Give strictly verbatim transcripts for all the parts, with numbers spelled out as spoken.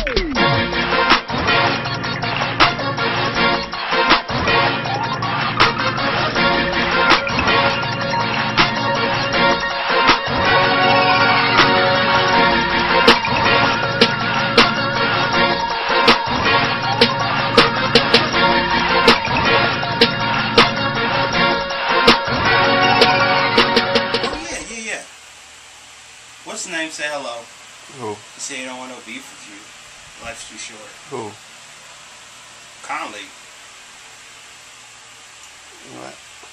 What's the name? Say hello. Who? He said he don't want no beef with you. Life's too short. Who? Conley. What?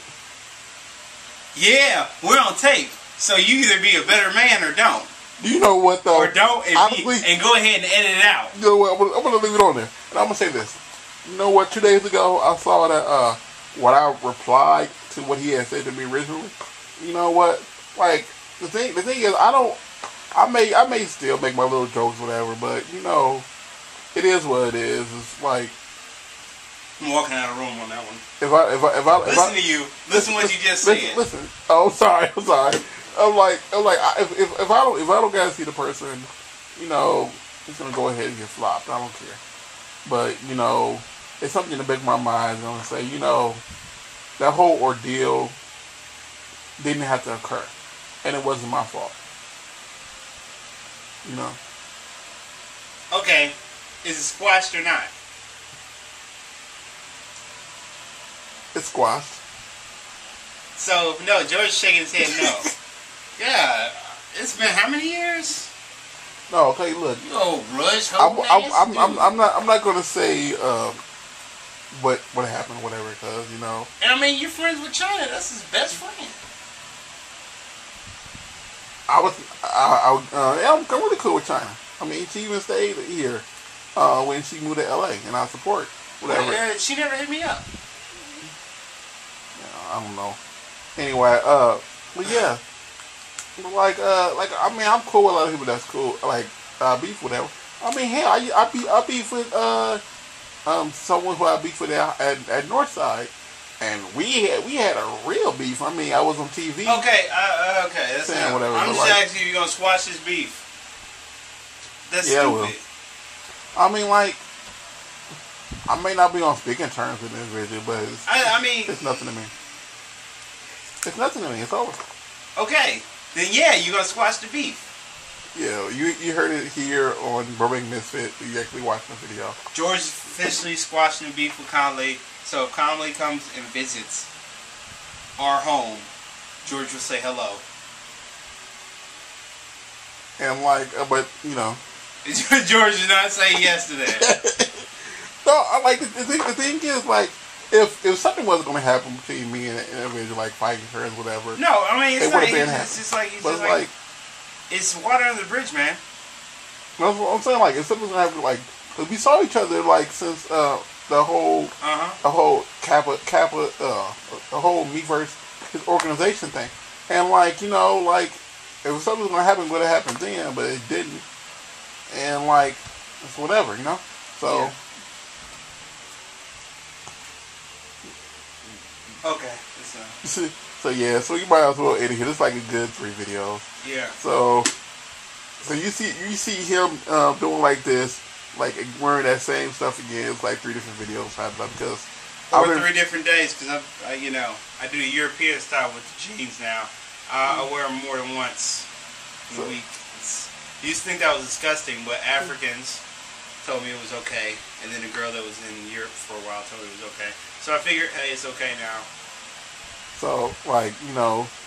Yeah, we're on tape. So you either be a better man or don't. Do you know what though? Or don't and, honestly, be, and go ahead and edit it out. You know what? I'm gonna, I'm gonna leave it on there, and I'm gonna say this. You know what? Two days ago, I saw that uh, what I replied to what he had said to me originally. You know what? Like the thing, the thing is, I don't. I may, I may still make my little jokes, whatever, but you know, it is what it is. It's like I'm walking out of the room on that one. If I, if I, if I, listen if I, to you, listen, listen what you just listen, said. Listen. Oh, sorry, I'm sorry. I'm like, I'm like, I, if, if if I don't, if I don't gotta see the person, you know, he's gonna go ahead and get flopped. I don't care. But you know, it's something in the back of my mind. I'm gonna say, you know, that whole ordeal didn't have to occur, and it wasn't my fault. You know. Okay, is it squashed or not? It's squashed. So no, George shaking his head no. Yeah, it's been how many years? No, okay, look. You old Rush, I'm, I'm, I'm, I'm, I'm not, I'm not gonna say um, what, what happened, or whatever, because you know. And I mean, you're friends with China. That's his best friend. I was, I, I, uh, yeah, I'm, I'm really cool with China. I mean, she even stayed here uh, when she moved to L A, and I support whatever. Uh, she never hit me up. Yeah, I don't know. Anyway, uh, but yeah, like, uh, like I mean, I'm cool with a lot of people that's cool, like uh, beef, whatever. I mean, hell, I, I be, I beef with uh, um, someone who I beef with at, at, at Northside. And we had we had a real beef. I mean, I was on T V. Okay, uh, okay, that's saying whatever. I'm just like, asking you, you gonna squash this beef? That's yeah, stupid. Well, I mean, like, I may not be on speaking terms with this individual, but it's, I, I mean, it's nothing to me. It's nothing to me. It's over. Okay, then yeah, you gonna squash the beef. Yeah, you you heard it here on Burbank Misfit. You actually watched the video. George is officially squashing the beef with Conley. So if Conley comes and visits our home, George will say hello. And like, uh, but you know, George did not say yes to that. No, I like the, the thing. The thing is, like, if if something wasn't going to happen between me and an individual, like fighting her or whatever. No, I mean it's it not. It's, been it's just like it's but just it's like, like it's water under the bridge, man. That's what I'm saying. Like, if something's going to happen, like, cause we saw each other like since uh, the whole, uh-huh. the whole Kappa Kappa, uh, the whole Meverse his organization thing, and like you know, like if something's going to happen, going to happen then, but it didn't, and like it's whatever, you know. So. Yeah. Okay. So, so yeah, so you might as well edit here. It's like a good three videos. Yeah. So, so you see, you see him uh, doing like this, like wearing that same stuff again. It's like three different videos happening up because. Over been, three different days because I, I, you know, I do the European style with the jeans now. Uh, I wear them more than once in a week. It's, you used to think that was disgusting, but Africans told me it was okay, and then the girl that was in Europe for a while told me it was okay. So I figured, hey, it's okay now. So, like, you know,